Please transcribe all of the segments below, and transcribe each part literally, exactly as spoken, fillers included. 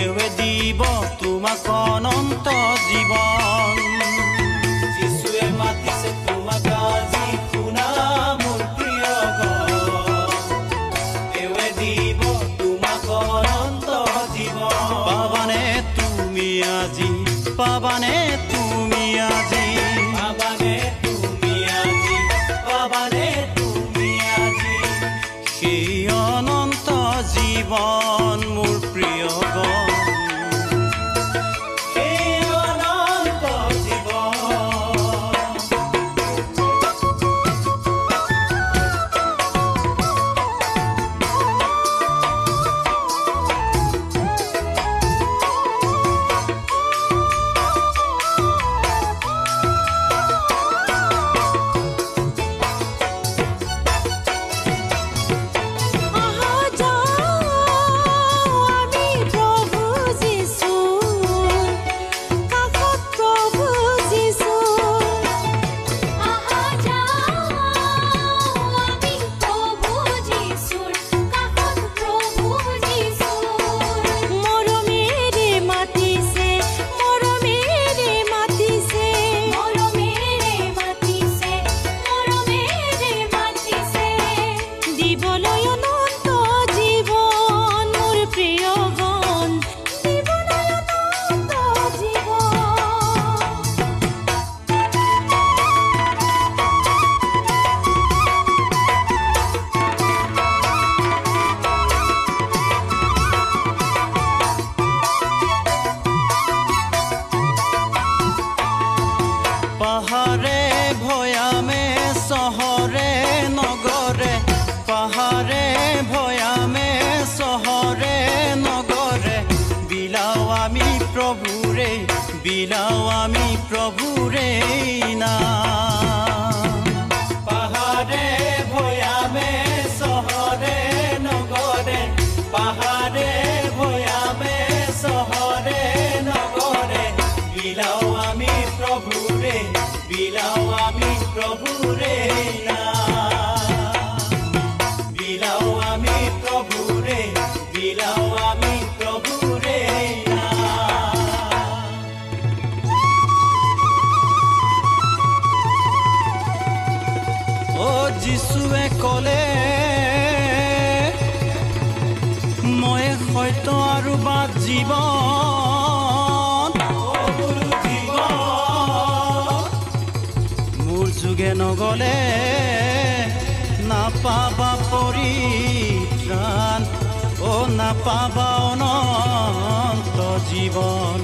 তেৱে দিব তোমাক অনন্ত জীৱন যিশুৱে মাতিছে তোমাক আজি শুনা মোৰ প্ৰিয় গণ তেৱে দিব তোমাক অনন্ত জীৱন পাবানে তুমি আজি পাবানে তুমি আজি পাবানে তুমি আজি পাবানে তুমি আজি সেই অনন্ত জীৱন মোৰ প্ৰিয় গণ সেই অনন্ত জীৱন পাহাৰে ভয়ামে চহৰে নগৰে পাহাৰে ভয়ামে চহৰে নগৰে বিলাও আমি প্ৰভুৰে বিলাও আমি প্ৰভুৰে নাম পাহাৰে ভয়ামে চহৰে নগৰে পাহাৰে ভয়ামে চহৰে নগৰে বিলাও আমি প্ৰভুৰে বিলাও আমি প্ৰভুৰে নাম বিলাও আমি প্ৰভুৰে বিলাও আমি প্ৰভুৰে নাম ও যিশুৱে ক'লে মই সত্য আৰু বাট জীৱন যোগে নগলে নাপাবা পৰিত্ৰাণ ও নাপাবা অনন্ত জীৱন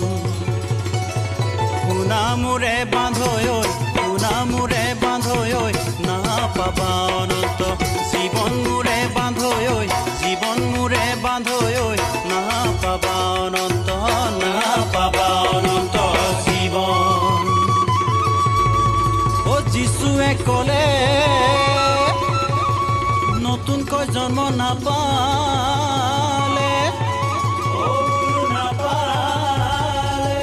শুনা মোৰে বান্ধৈ শুনা মোৰে বান্ধৈ নাপাবা অনন্ত জীৱন মোৰে বান্ধৈ জীৱন মোৰে বান্ধৈ নাপাবা অনন্ত নাপাবা অনন্ত জীৱন যিশুৱে ক'লে নতুনকৈ জন্ম নাপালে নাপালে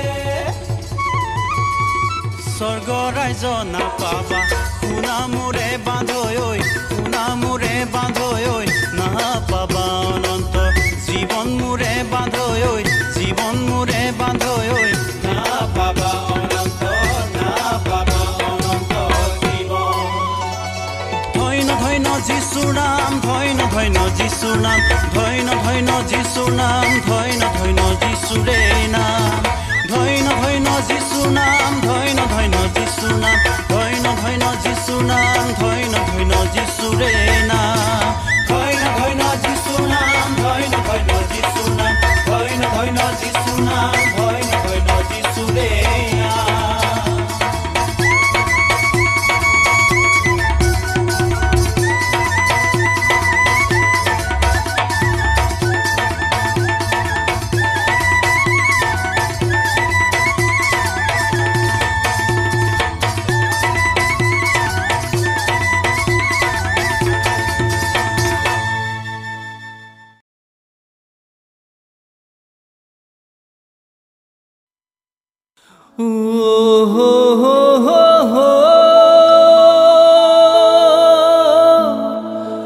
স্বৰ্গ ৰাজ্য নাপাবা শুনা মোৰে বান্ধৈ শুনা মোৰে বান্ধৈ নাপাবা অনন্ত জীৱন মোৰে বান্ধৈ জীৱন মোৰে বান্ধৈ নাপাবা অনন্ত নাপাবা ধন্য যিশুৰ নাম ধন্য ধন্য যিশুৰ নাম ধন্য ধন্য যিশুৰ নাম ধন্য ধন্য যিশুৰে নাম ধন্য ধন্য যিশুৰ নাম ধন্য ধন্য যিশুৰ নাম ধন্য ধন্য যিশুৰ নাম ধন্য ধন্য যিশুৰে নাম ধন্য ধন্য যিশুৰ নাম ধন্য ধন্য যিশুৰ নাম ধন্য ধন্য যিশুৰ নাম ধন্য ধন্য যিশুৰে নাম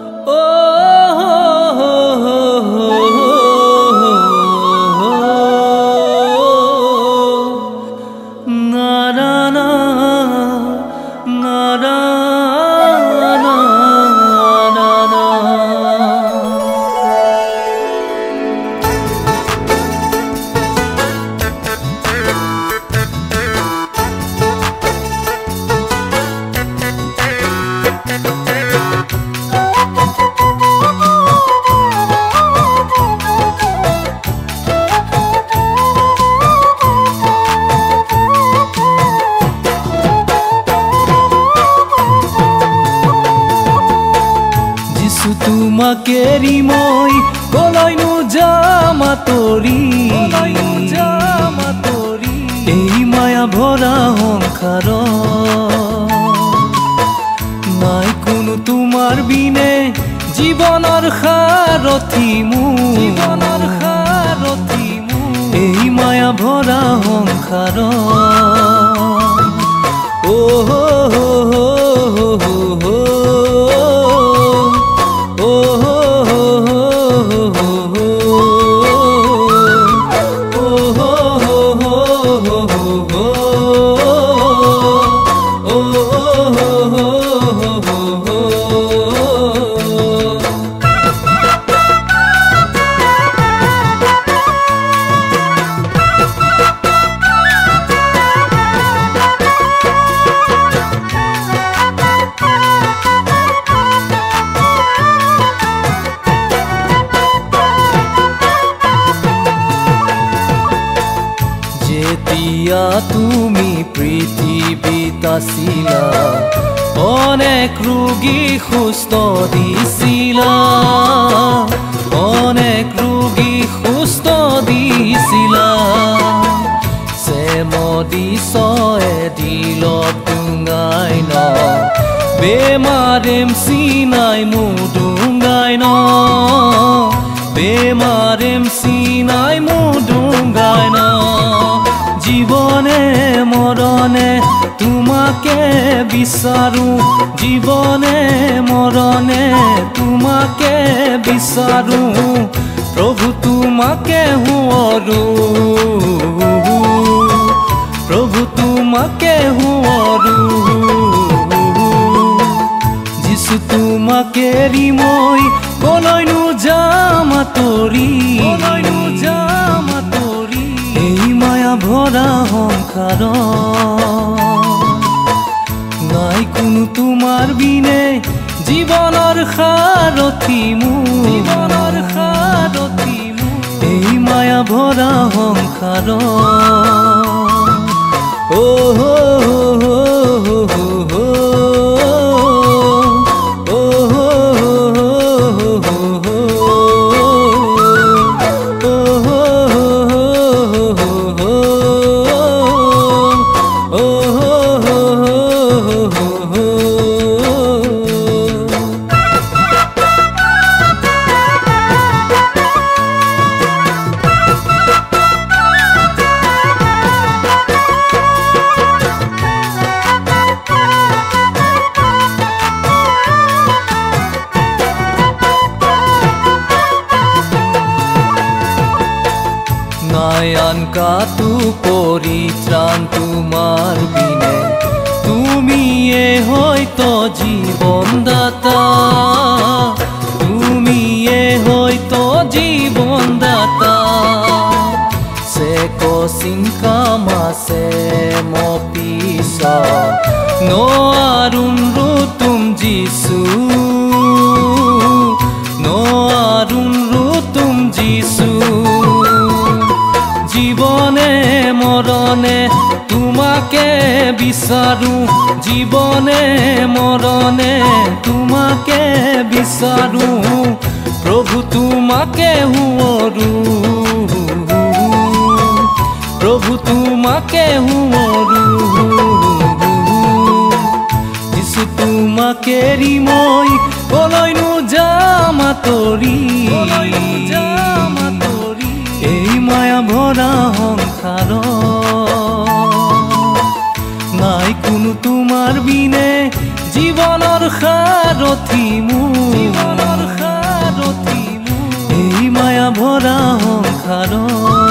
Oh তোমাকে এৰি মই কলৈনো যাম আঁতৰি এই মায়া ভৰা সংসাৰত নাই কোনো তোমাৰ বিনে জীৱনৰ সাৰথি মোৰ এই মায়া ভৰা সংসাৰত ও হো হো হো হো হো যেতিয়া তুমি পৃথিৱীত আছিলা অনেক ৰোগী সুস্থ দিছিলা অনেক ৰোগী সুস্থ দিছিলা চেমদি ছয়ে দিলত ডুঙাই ন বেমাৰেম চিনাই মুডুঙাই ন বেমাৰেম চিনাই মুডুঙাই ন জীবনে মরণে তোমাকে বিচাৰো জীবনে মরণে তোমাকে বিচাৰো প্রভু তোমাকে হুঁৰো প্রভু তোমাকে হুঁৰো যিছু তোমাকে এৰি মই কলৈনো যাম আঁতৰি এই মায়া ভৰা সংসাৰত নাই কোনো তোমাৰ বিনে জীৱনৰ সাৰথি মোৰ এই মায়া ভৰা সংসাৰত ও হো হো হো হো নয়ন কাতু পরিত্রাণ তোমার বিনে তুমিয়ে হয়তো জীবনদাতা তুমিয়ে হয়তো জীবনদাতা সে কসিংকা মাসে মপিস নোয়ারুন রুতুম যিশু নোয়ারুন রুতুম যিশু জীবনে মরণে তোমাকে বিচাৰো জীবনে মরণে তোমাকে বিচাৰো প্রভু তোমাকে হুঁৰো প্রভু তোমাকে হুঁৰো যিছু তোমাকে এৰি মই কলৈনো যাম আঁতৰি এই মায়া ভৰা সংসাৰত নাই কোনো তোমাৰ বিনে জীৱনৰ সাৰথি মোৰ এই মায়া ভৰা সংসাৰত